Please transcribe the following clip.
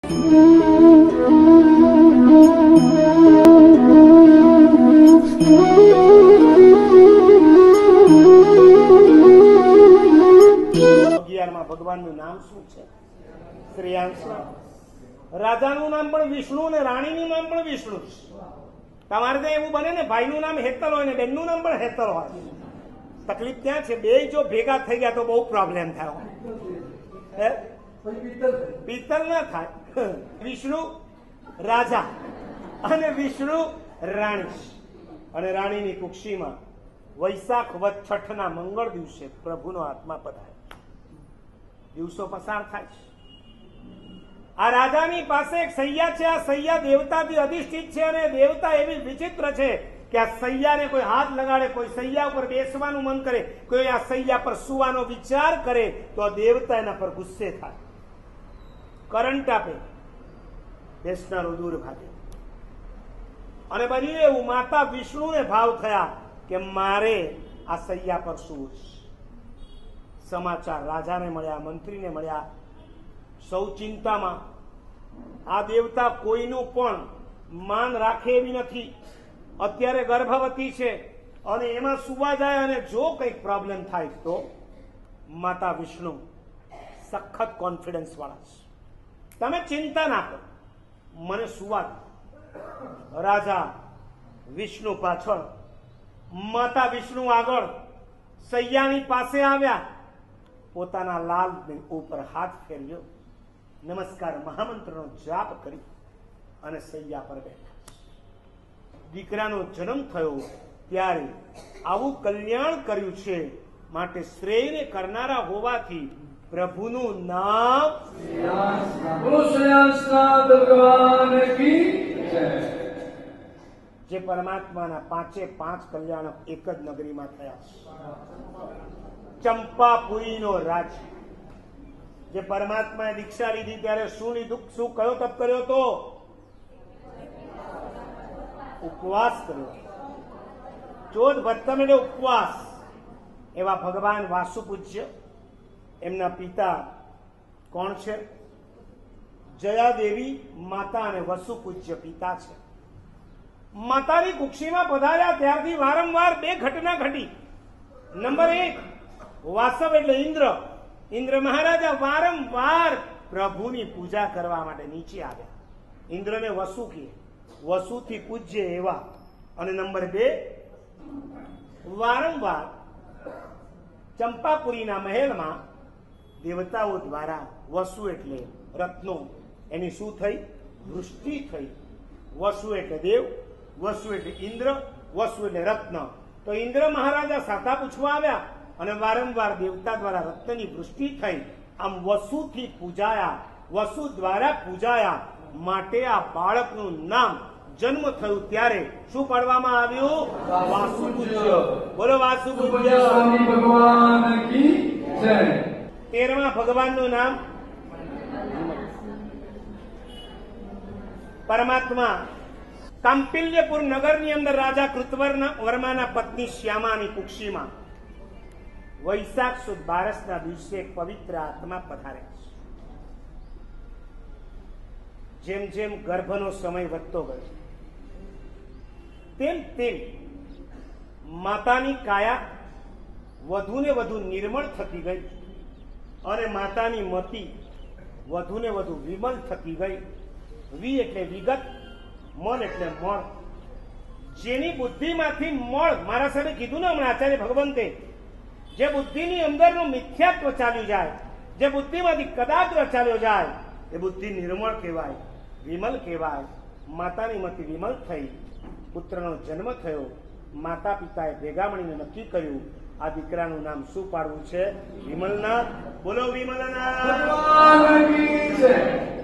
ભગવાનનું નામ શું છે? શ્રેયાંશ. રાજાનું નામ પણ વિષ્ણુ અને રાણીનું નામ પણ વિષ્ણુ. તમારે ત્યાં એવું બને ને, ભાઈનું નામ હેતલ હોય ને બેનનું નામ પણ હેતલ હોય. તકલીફ ત્યાં છે, બે જો ભેગા થઈ ગયા તો બહુ પ્રોબ્લેમ થાય. પિત્તલ ના થાય. વિષ્ણુ રાજા અને વિષ્ણુ રાણી. અને રાણીની કુક્ષીમાં વૈશાખ વદ છઠના મંગળ દિવસે પ્રભુનો આત્મા પધારે. દિવસો પસાર થાય છે. આ રાજાની પાસે એક સૈયા છે. આ સૈયા દેવતાથી અધિષ્ઠિત છે અને દેવતા એવી વિચિત્ર છે કે આ સૈયાને કોઈ હાથ લગાડે, કોઈ સૈયા ઉપર બેસવાનું મન કરે, કોઈ આ સૈયા પર સુવાનો વિચાર કરે તો આ દેવતા એના પર ગુસ્સે થાય, કરંટ આપે, બેસનારો દૂર ભાગે. અને બન્યું એવું, માતા વિષ્ણુને ભાવ થયા કે મારે આ સૈયા પર સુવું. સમાચાર રાજાને મળ્યા, મંત્રીને મળ્યા, સૌ ચિંતામાં. આ દેવતા કોઈનું પણ માન રાખે એવી નથી. અત્યારે ગર્ભવતી છે અને એમાં સુવા જાય અને જો કંઈક પ્રોબ્લેમ થાય તો માતા વિષ્ણુ સખત કોન્ફિડન્સ વાળા છે. તમે ચિંતા ના કરો, મને સુવા દો. રાજા વિષ્ણુ પાછળ, માતા વિષ્ણુ આગળ સૈયાની પાસે આવ્યા. પોતાના લાલ ઉપર હાથ ફેરવ્યો, નમસ્કાર મહામંત્રનો જાપ કરી અને સૈયા પર બેઠા. દીકરાનો જન્મ થયો ત્યારે આવું કલ્યાણ કર્યું છે, માટે શ્રેયને કરનારા હોવાથી પ્રભુનું નામ જે પરમાત્માના પાંચે પાંચ કલ્યાણ એક જ નગરીમાં થયા છે. ચંપાપુરીનો રાજ, જે પરમાત્માએ દીક્ષા લીધી ત્યારે શું લીધું, શું કયો તપ કર્યો તો? ઉપવાસ કર્યો. ચોદ ભત્તમ એટલે ઉપવાસ. એવા ભગવાન વાસુપૂજ્ય, એમના પિતા કોણ છે? જયાદેવી માતા અને વસુપૂજ્ય પિતા છે. માતાની કુક્ષીમાં પધાર્યા ત્યારથી વારંવાર બે ઘટના ઘટી. નંબર 1, વાસવ એટલે ઇન્દ્ર. ઇન્દ્ર મહારાજા વારંવાર પ્રભુની પૂજા કરવા માટે નીચે આવ્યા. ઇન્દ્રને વસુ કહે, વસુથી પૂજ્ય એવા. અને નંબર 2, વારંવાર ચંપાપુરીના મહેલમાં દેવતાઓ દ્વારા વસુ એટલે રત્નો, એની શું થઈ? વૃષ્ટિ થઈ. વસુ એટલે દેવ, વસુ એટલે ઇન્દ્ર, વસુ એટલે રત્ન. તો ઇન્દ્ર મહારાજા સાતા પૂછવા આવ્યા અને વારંવાર દેવતા દ્વારા રત્નની વૃષ્ટિ થઈ. આમ વસુથી પૂજાયા, વસુ દ્વારા પૂજાયા, માટે આ બાળકનું નામ જન્મ થયું ત્યારે શું પાડવામાં આવ્યું? વાસુપૂજ્ય. બોલો વાસુપૂજ્ય. 13મા ભગવાનનું નામ પરમાત્મા. કાંપિલ્યપુર નગરની અંદર રાજા કૃતવર્માના પત્ની શ્યામાની કુક્ષીમાં વૈશાખ સુદ 12ના દિવસે એક પવિત્ર આત્મા પધારે. જેમ જેમ ગર્ભનો સમય વધતો ગયો તેમ તેમ માતાની કાયા વધુ ને વધુ નિર્મળ થતી ગઈ અને માતાની મતિ વધુ ને વધુ વિમલ થતી ગઈ. વી એટલે વિગત, મન એટલે મળ. જેની બુદ્ધિમાંથી મળ, મારા સાહેબે કીધું ને હમણાં આચાર્ય ભગવંતે, જે બુદ્ધિની અંદરનું મિથ્યાત્વ ચાલ્યું જાય, જે બુદ્ધિમાંથી કદાચ ચાલ્યો જાય, એ બુદ્ધિ નિર્મળ કહેવાય, વિમલ કહેવાય. માતાની મતિ વિમલ થઈ, પુત્રનો જન્મ થયો. માતા પિતાએ ભેગા મળીને નક્કી કર્યું આ દીકરાનું નામ શું પાડવું છે? વિમલનાથ. બોલો વિમલનાથ.